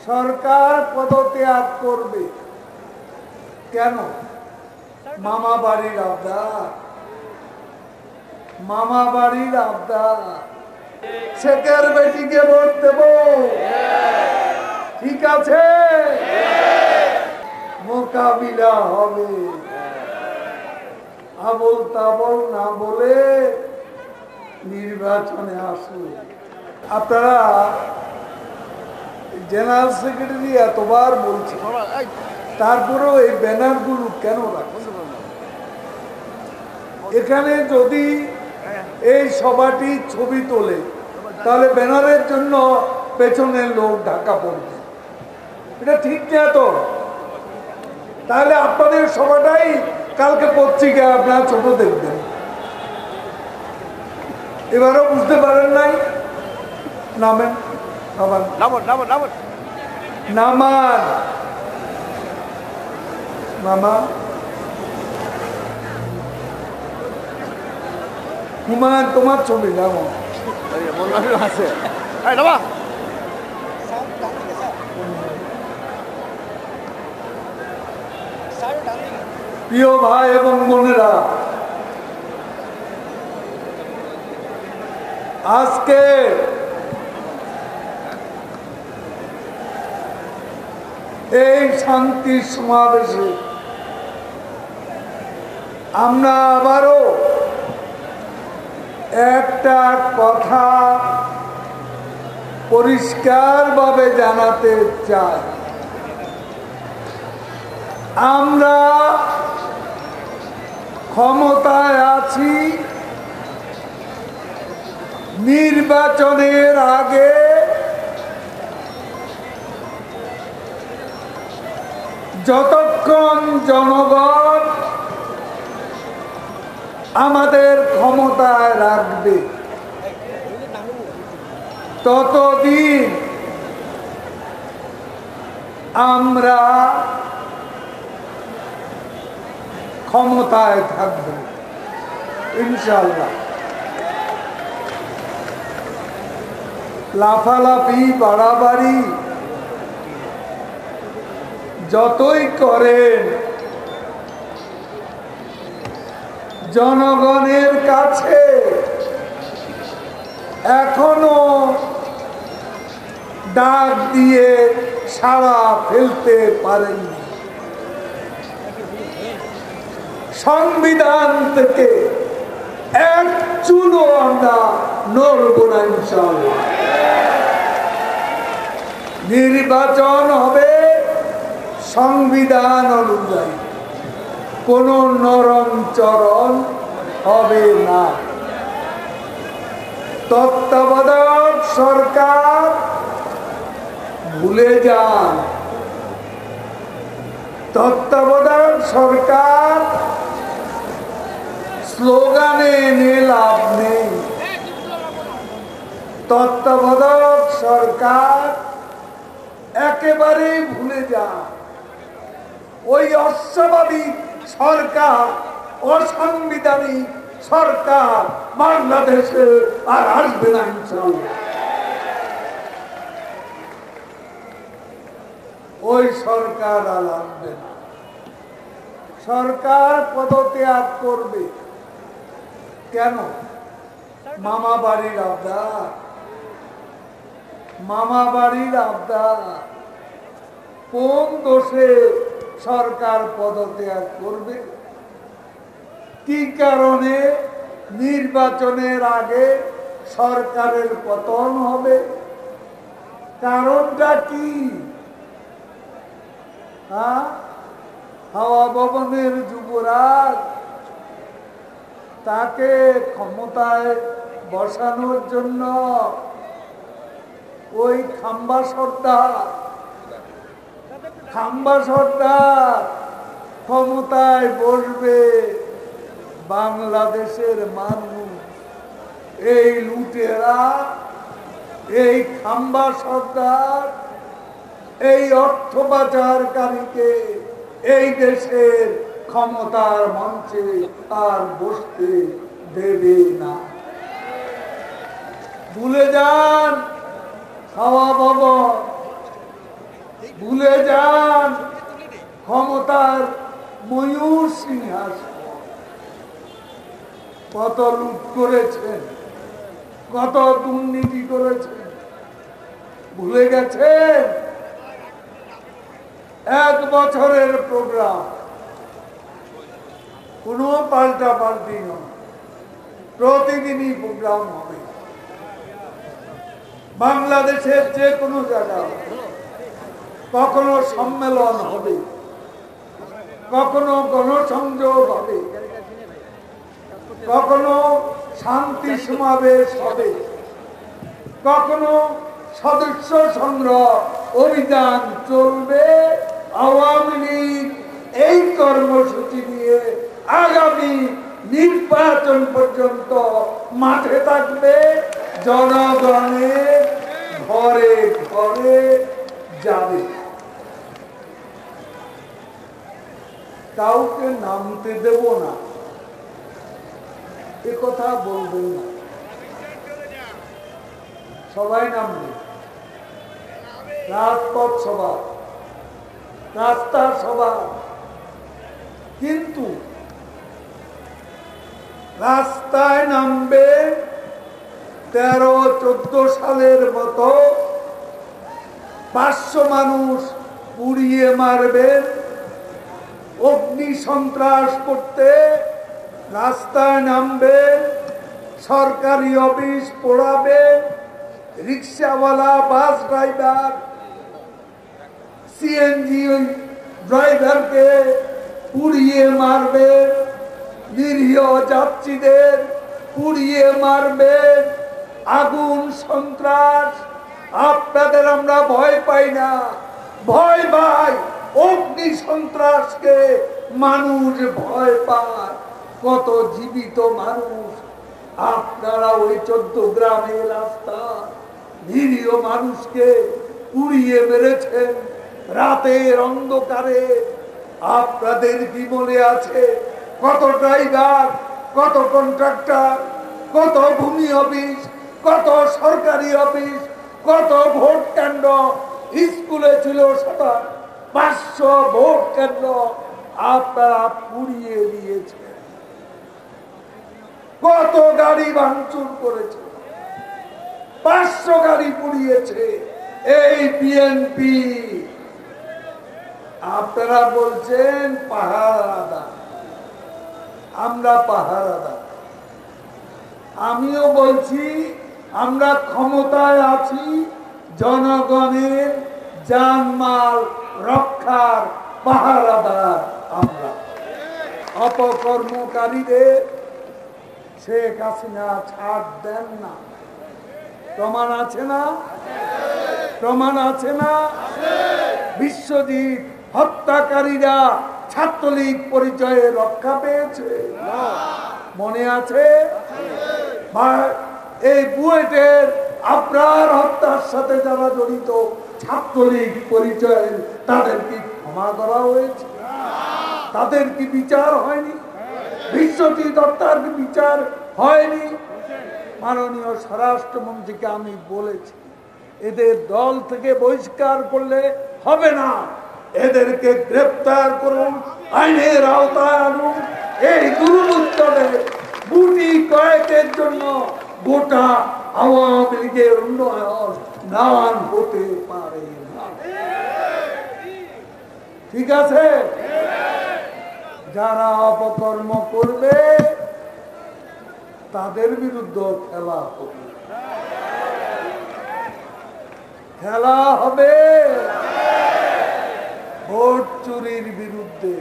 সরকার পদত্যাগ করবে কেন? মামা বাড়ির আবদার, মামা বাড়ির আবদার। শেখের বেটিকে ভোট দেব, ঠিক আছে, মোকাবিলা হবে। আবল তাবল না বলে নির্বাচনে আসুন। আপনারা জেনারেল সেক্রেটারি এতবার বলছে, তারপরেও এই ব্যানারগুলো কেন রাখছে? এখানে যদি এই সভাটি ছবি তোলে তাহলে ব্যানারের জন্য পেছনের লোক ঢাকা পড়বে, এটা ঠিক না তো? তাহলে আপনাদের সভাটাই কালকে পত্রিকায় আপনারা ছোট দেখবেন। এবারও বুঝতে পারেন নাই? নামেন, নামান, নামান, মামা হুমায়ুন, তোমার ছবি নামো। প্রিয় ভাই এবং বোনেরা, আজকে এই শান্তি সমাবেশে আমরা আবারও একটা কথা পরিষ্কারভাবে জানাতে চাই। আমরা ক্ষমতায় আছি নির্বাচনের আগে যতক্ষণ জনগণ আমাদের ক্ষমতায় রাখবে ততদিন আমরা ক্ষমতায় থাকব ইনশাআল্লাহ। লাফালাফি বাড়াবাড়ি যতই করেন, জনগণের কাছে এখনো ডাক দিয়ে সাড়া ফেলতে পারেননি। সংবিধান থেকে এক চুলও আমরা নড়ব না ইনশাআল্লাহ। নির্বাচন হবে সংবিধান অনুযায়ী, কোন নরম-চরম হবে না। তত্ত্বাবধায়ক সরকার ভুলে যান, তত্ত্বাবধায়ক সরকার স্লোগানে এনে লাভ নেই। তত্ত্বাবধায়ক সরকার একেবারেই ভুলে যান। ওই অস্বাভাবিক সরকার, অসাংবিধানিক সরকার বাংলাদেশে আর আসবে না ইনশাআল্লাহ। ওই সরকার আর আসবে না। সরকার পদত্যাগ করবে কেন? মামা বাড়ির আবদার, মামা বাড়ির আবদার। কোন দোষে সরকার পদত্যাগ করবে? কি কারণে নির্বাচনের আগে সরকারের পতন হবে? কারণটা কি? হাওয়া ভবনের যুবরাজ, তাকে ক্ষমতায় বসানোর জন্য ওই খাম্বা সর্দার ক্ষমতায় বসবে। বাংলাদেশের মানুষ, এই লুটেরা, এই খাম্বা সর্দার, এই অর্থ পাচারকারীকে এই দেশের ক্ষমতার মঞ্চে আর বসতে দেবে না। ভুলে যান হাওয়া ভবন, ভুলে যান ক্ষমতার ময়ূর সিংহাসন। কত লুট করেছেন, কত দুর্নীতি করেছেন, ভুলে গেছেন? 1 বছরের প্রোগ্রাম, কোনো পাল্টা পাল্টি নয়, প্রতিদিনই প্রোগ্রাম হবে। বাংলাদেশের যে কোনো জায়গায় কখনো সম্মেলন হবে, কখনো গণসংযোগ হবে, কখনো শান্তি সমাবেশ হবে, কখনো সদস্য সংগ্রহ অভিযান চলবে। আওয়ামী লীগ এই কর্মসূচি নিয়ে আগামী নির্বাচন পর্যন্ত মাঠে থাকবে, জনগণের ঘরে ঘরে যাবে। কাউকে নামতে দেব না, এ কথা বলবেন না। সবাই নামবে, রাজপথ সভা, রাস্তার সভা, কিন্তু রাস্তায় নামবে 13-14 সালের মতো 500 মানুষ পুড়িয়ে মারবেন, অগ্নি সন্ত্রাস করতে রাস্তায় নামবেন, সরকারি অফিস পোড়াবেন, রিক্সাওয়ালা, বাস ড্রাইভার, সিএনজি ড্রাইভারকে পুড়িয়ে মারবেন, নিরীহ যাত্রীদের পুড়িয়ে মারবেন, আগুন সন্ত্রাস। আপনাদের আমরা ভয় পাই না, ভয় পাই অগ্নি সন্ত্রাসকে। মানুষ ভয় পায়, কত জীবিত মানুষ। আপনারা ওই 14 গ্রামের রাস্তা নিরীহ মানুষকে পুড়িয়ে মেরেছেন রাতের অন্ধকারে। আপনাদের কি মনে আছে কত ড্রাইভার, কত কন্ট্রাক্টর, কত ভূমি অফিস, কত সরকারি অফিস, কত ভোট কেন্দ্র স্কুলে ছিল 500 ভোট কেন্দ্র আপনারা পুড়িয়ে দিয়েছেন। কত গাড়ি ভাঙচুর করেছে, 500 গাড়ি পুড়িয়েছে এই বিএনপি। আপনারা বলছেন পাহারাদার, আমরা পাহারাদার। আমিও বলছি আমরা ক্ষমতায় আছি জনগণের জানমাল রক্ষার পাহারাদার। আমরা অপকর্মকারীদের শেখ হাসিনা ছাড় দেন না। প্রমাণ আছে না? প্রমাণ আছে না? বিশ্বজিৎ হত্যাকারীরা ছাত্রলীগ পরিচয়ে রক্ষা পেয়েছে, মনে আছে? এই বুয়েটের আপনার হত্যার সাথে যারা জড়িত ছাত্রলীগ পরিচয়ে, তাদের কি ক্ষমা করা হয়েছে? তাদের কি বিচার হয়নি? বিশ্বজিৎ হত্যার বিচার হয়নি? মাননীয় স্বরাষ্ট্রমন্ত্রীকে আমি বলেছি, এদের দল থেকে বহিষ্কার করলে হবে না, এদেরকে গ্রেফতার করুন, আইনের আওতায় আনুন। এই দুর্বৃত্তদের গুটি কয়েকের জন্য গোটা আওয়ামী লীগের উন্নয়ন নান হতে পারে না। ঠিক আছে? যারা অপকর্ম করবে তাদের বিরুদ্ধে খেলা হবে, খেলা হবে। ভোট চুরির বিরুদ্ধে,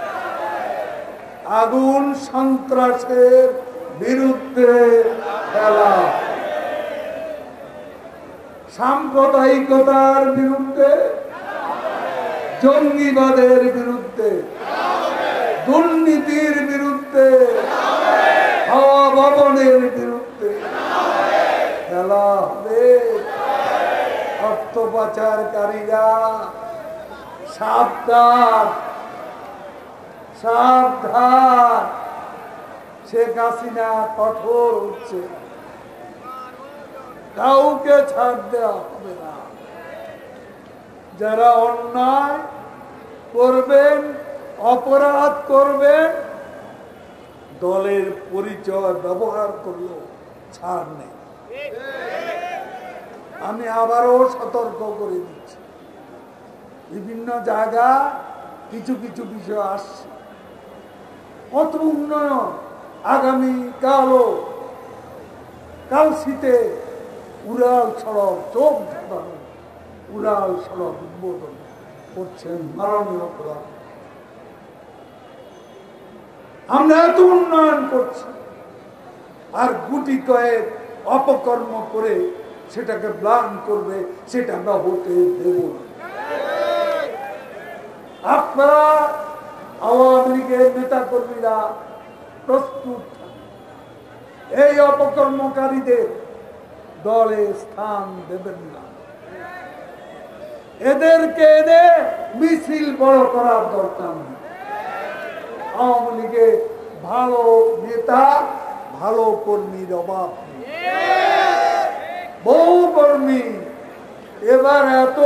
আগুন সন্ত্রাসের বিরুদ্ধে খেলা, সাম্প্রদায়িকতার বিরুদ্ধে, জঙ্গিবাদের বিরুদ্ধে, দুর্নীতির বিরুদ্ধে, হাওয়া ভবনের বিরুদ্ধে খেলা হবে। অর্থ পাচারকারীরা সাবধান, সাবধান। শেখ হাসিনা কঠোর হচ্ছে, কাউকে ছাড় দেওয়া হবে না। যারা অন্যায় করবেন, অপরাধ করবেন, দলের পরিচয় ব্যবহার করলেও ছাড় নেই। আমি আবারও সতর্ক করে দিচ্ছি, বিভিন্ন জায়গা কিছু কিছু বিষয় আসছে, কত উন্নয়ন, আগামী কালও কালশীতে উড়াল সড়ক, চোখ ধাঁধানো উড়াল সড়ক উদ্বোধন করছেন মাননীয় প্রধান। আমরা এত উন্নয়ন করছি আর গুটি কয়েক অপকর্ম করে সেটাকে ব্লান করবে, সেটা আমরা হতে দেব না। আপনারা আওয়ামী লীগের নেতা কর্মীরা প্রস্তুত, এই অপকর্মকারীদের দলে স্থান দেবেন না। এদেরকে মিছিল বড় করার দরকার নেই। আওয়ামী লীগের ভালো নেতা, ভালো কর্মীর অভাব নেই, বহু কর্মী। এবার এত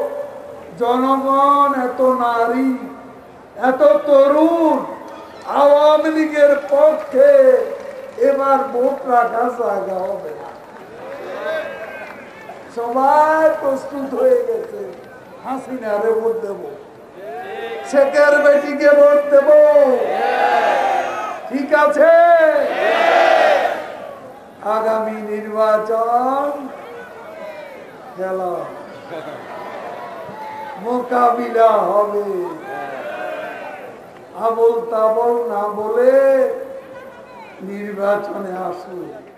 জনগণ, এত নারী, এত তরুণ আওয়ামী লীগের পক্ষে এবার ভোট রাখা জায়গা হবে না। সবাই প্রস্তুত হয়ে গেছে, হাসিনারে ভোট দেব, শেখের বেটিকে ভোট দেব, ঠিক আছে? আগামী নির্বাচন খেলা মোকাবিলা হবে, আবল তাবল না বলে নির্বাচনে আসুন।